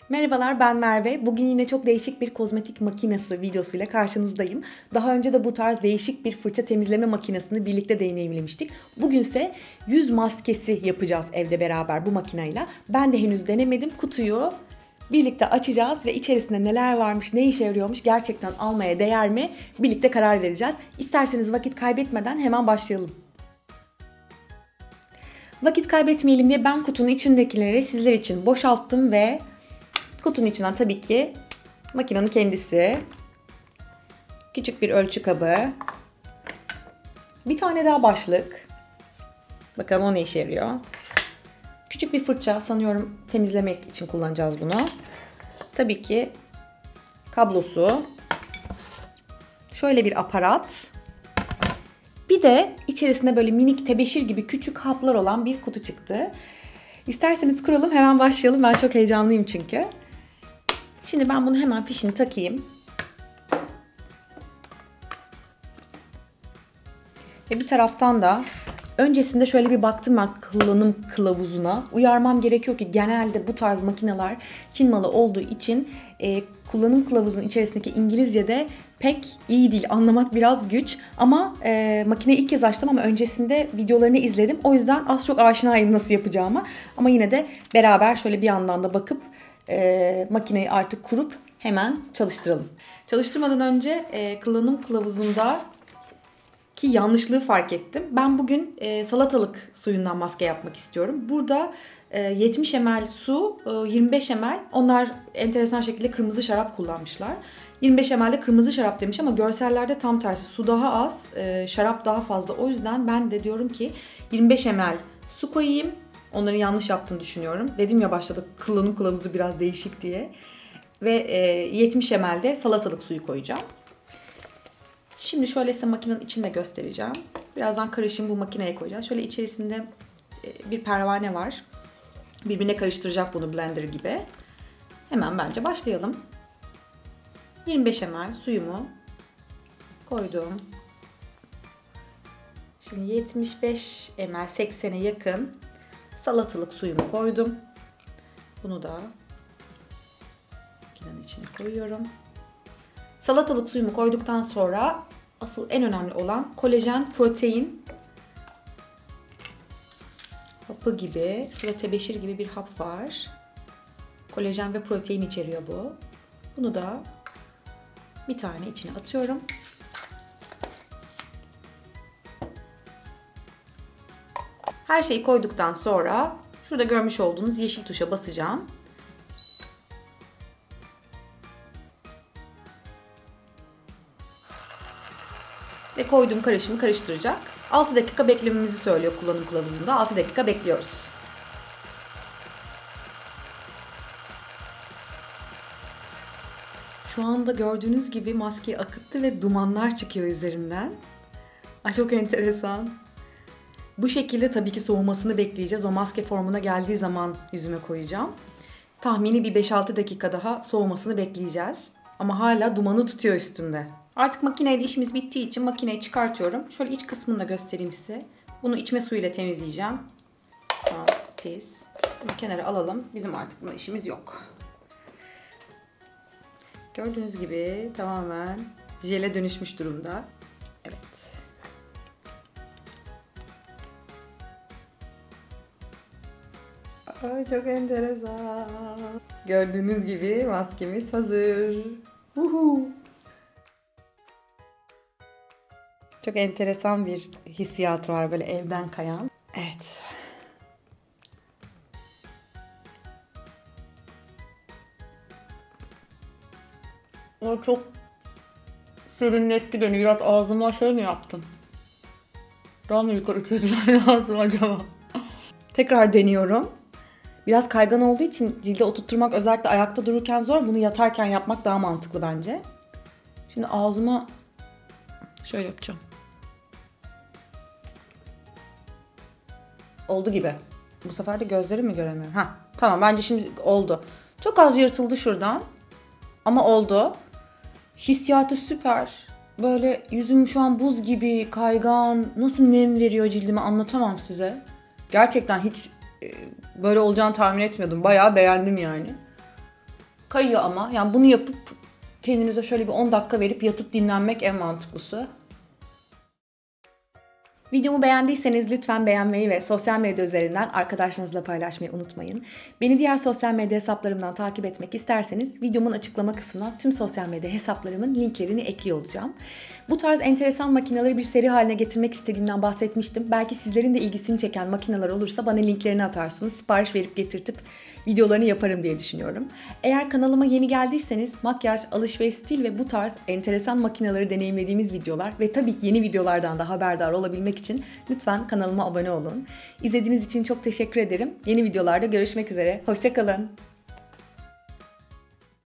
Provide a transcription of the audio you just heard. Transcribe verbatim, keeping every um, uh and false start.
Merhabalar, ben Merve. Bugün yine çok değişik bir kozmetik makinesi videosuyla karşınızdayım. Daha önce de bu tarz değişik bir fırça temizleme makinesini birlikte deneyimlemiştik. Bugünse yüz maskesi yapacağız evde beraber bu makineyle. Ben de henüz denemedim. Kutuyu birlikte açacağız ve içerisinde neler varmış, ne işe yarıyormuş, gerçekten almaya değer mi? Birlikte karar vereceğiz. İsterseniz vakit kaybetmeden hemen başlayalım. Vakit kaybetmeyelim diye ben kutunun içindekileri sizler için boşalttım ve kutunun içinden tabii ki makinenin kendisi, küçük bir ölçü kabı, bir tane daha başlık. Bakalım o ne işe yarıyor. Küçük bir fırça, sanıyorum temizlemek için kullanacağız bunu. Tabii ki kablosu. Şöyle bir aparat. Bir de içerisinde böyle minik tebeşir gibi küçük haplar olan bir kutu çıktı. İsterseniz kuralım, hemen başlayalım. Ben çok heyecanlıyım çünkü. Şimdi ben bunu hemen fişini takayım. Ve bir taraftan da öncesinde şöyle bir baktım ben kullanım kılavuzuna. Uyarmam gerekiyor ki genelde bu tarz makineler Çin malı olduğu için e, kullanım kılavuzunun içerisindeki İngilizce'de pek iyi değil. Anlamak biraz güç. Ama e, makineyi ilk kez açtım ama öncesinde videolarını izledim. O yüzden az çok aşinayım nasıl yapacağıma. Ama yine de beraber şöyle bir yandan da bakıp e, makineyi artık kurup hemen çalıştıralım. Çalıştırmadan önce e, kullanım kılavuzunda ki yanlışlığı fark ettim. Ben bugün e, salatalık suyundan maske yapmak istiyorum. Burada e, yetmiş mililitre su, e, yirmi beş mililitre. Onlar enteresan şekilde kırmızı şarap kullanmışlar. yirmi beş mililitre kırmızı şarap demiş ama görsellerde tam tersi. Su daha az, e, şarap daha fazla. O yüzden ben de diyorum ki yirmi beş mililitre su koyayım. Onların yanlış yaptığını düşünüyorum. Dedim ya başta kullanım kılavuzu biraz değişik diye. Ve e, yetmiş mililitre de salatalık suyu koyacağım. Şimdi şöyle size makinenin içinde göstereceğim. Birazdan karışım bu makineye koyacağız. Şöyle içerisinde bir pervane var. Birbirine karıştıracak bunu blender gibi. Hemen bence başlayalım. yirmi beş mililitre suyumu koydum. Şimdi yetmiş beş mililitre seksene yakın salatalık suyumu koydum. Bunu da makinenin içine koyuyorum. Salatalık suyumu koyduktan sonra asıl en önemli olan kolajen protein hapı gibi, şurada tebeşir gibi bir hap var. Kolajen ve protein içeriyor bu. Bunu da bir tane içine atıyorum. Her şeyi koyduktan sonra şurada görmüş olduğunuz yeşil tuşa basacağım. Ve koyduğum karışımı karıştıracak. altı dakika beklememizi söylüyor kullanım kılavuzunda. altı dakika bekliyoruz. Şu anda gördüğünüz gibi maskeyi akıttı ve dumanlar çıkıyor üzerinden. Ay çok enteresan. Bu şekilde tabii ki soğumasını bekleyeceğiz. O maske formuna geldiği zaman yüzüme koyacağım. Tahmini bir beş altı dakika daha soğumasını bekleyeceğiz. Ama hala dumanı tutuyor üstünde. Artık makineyle işimiz bittiği için makineyi çıkartıyorum. Şöyle iç kısmını da göstereyim size. Bunu içme suyuyla temizleyeceğim. Şu an pis. Bunu kenara alalım. Bizim artık buna işimiz yok. Gördüğünüz gibi tamamen jele dönüşmüş durumda. Evet. Ay çok enteresan. Gördüğünüz gibi maskemiz hazır. Uhu. Çok enteresan bir hissiyat var böyle evden kayan. Evet. O çok serinletti beni. Biraz ağzıma şey mi yaptın? Daha mı yukarı çekmem lazım acaba? Tekrar deniyorum. Biraz kaygan olduğu için cilde oturtturmak özellikle ayakta dururken zor. Bunu yatarken yapmak daha mantıklı bence. Şimdi ağzıma şöyle yapacağım. Oldu gibi. Bu sefer de gözlerimi mi göremiyorum? Ha, tamam bence şimdi oldu. Çok az yırtıldı şuradan. Ama oldu. Hissiyatı süper. Böyle yüzüm şu an buz gibi, kaygan. Nasıl nem veriyor cildime anlatamam size. Gerçekten hiç e, böyle olacağını tahmin etmiyordum. Bayağı beğendim yani. kayıyor ama. Yani bunu yapıp kendinize şöyle bir on dakika verip yatıp dinlenmek en mantıklısı. Videomu beğendiyseniz lütfen beğenmeyi ve sosyal medya üzerinden arkadaşlarınızla paylaşmayı unutmayın. Beni diğer sosyal medya hesaplarımdan takip etmek isterseniz videomun açıklama kısmına tüm sosyal medya hesaplarımın linklerini ekliyor olacağım. Bu tarz enteresan makineleri bir seri haline getirmek istediğimden bahsetmiştim. Belki sizlerin de ilgisini çeken makineler olursa bana linklerini atarsınız. Sipariş verip getirtip videolarını yaparım diye düşünüyorum. Eğer kanalıma yeni geldiyseniz makyaj, alışveriş, stil ve bu tarz enteresan makineleri deneyimlediğimiz videolar ve tabii ki yeni videolardan da haberdar olabilmek için lütfen kanalıma abone olun. İzlediğiniz için çok teşekkür ederim. Yeni videolarda görüşmek üzere. Hoşça kalın.